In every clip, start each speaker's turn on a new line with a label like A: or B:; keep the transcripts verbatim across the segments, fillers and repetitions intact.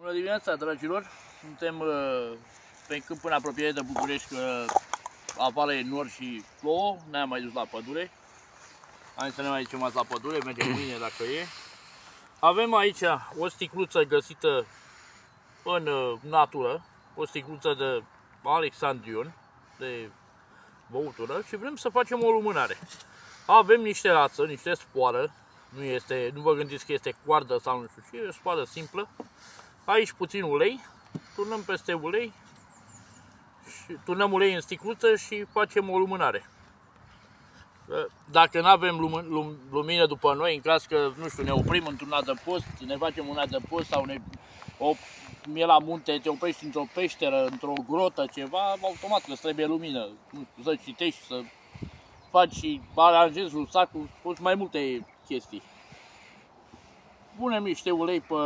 A: Bună dimineața, dragilor! Suntem uh, pe câmp în apropiere de București, că apare nor și plouă. Ne-am mai dus la pădure. Hai să ne mai ducem azi la pădure, mergem mâine dacă e. Avem aici o sticluță găsită în uh, natură, o sticluță de Alexandrion, de băutură, și vrem să facem o lumânare. Avem niște rață, niște spoară, nu, este, nu vă gândiți că este coardă sau nu știu ce, e o spoară simplă. Aici puțin ulei, turnăm peste ulei, și turnăm ulei în sticluță și facem o lumânare. Dacă nu avem lum lum lumină după noi, în caz că, nu știu, ne oprim într-un adăpost, ne facem un adăpost sau ne op e la munte, te oprești într-o peșteră, într-o grotă, ceva, automat că îți trebuie lumină. Nu știu, să citești, să faci și aranjezi rusacul, poți mai multe chestii. Punem niște ulei pe,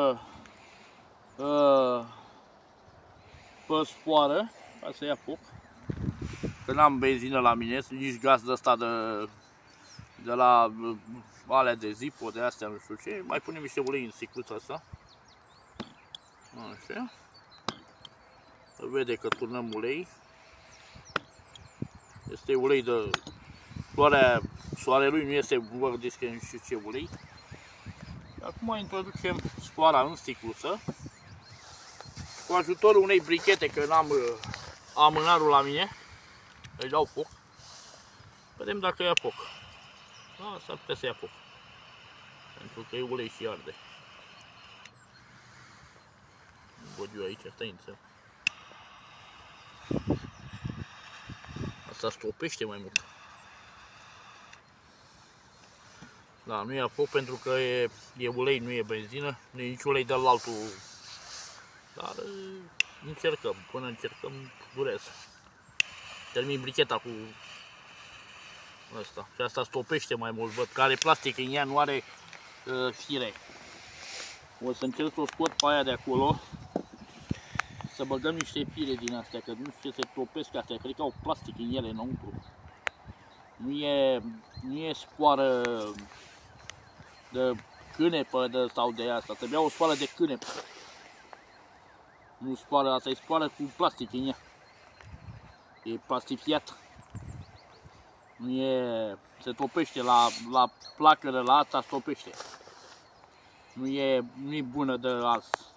A: uh, pe spoară, ca să ia foc. Că n-am benzină la mine, nici gaz de ăsta de, de la alea de Zippo, de astea, nu știu ce. Mai punem niște ulei în sticluța asta. Așa. Se vede că turnăm ulei. Este ulei de floarea soarelui, nu este, vă gândiți că nu știu ce ulei. Acum introducem spoara în sticluță. Cu ajutorul unei brichete, că n-am amânarul la mine, îi dau foc. Vedem dacă ia foc. Da, s-ar putea să ia foc. Pentru că e ulei și arde. Văd eu aici, stai înțeleg. Asta stopește mai mult. Da, nu ia foc pentru că e, e ulei, nu e benzină. Nu e nici ulei de la altul. Dar încercăm, până încercăm durează. Termin bricheta cu asta. Și asta stopește mai mult, văd că are plastic în ea, nu are uh, fire. O să încerc să o scot pe aia de acolo, să băgăm niște fire din astea, că nu știu ce se topesc astea, cred că au plastic în ele înăuntru. Nu e, nu e spoară de cânepă de, sau de asta, trebuia o spoară de cânepă. Nu spoară, asta e spoară cu plastic în ea. E plastifiat. Nu e, se topește la, la placără, la asta se topește. Nu e, nu e bună de ars.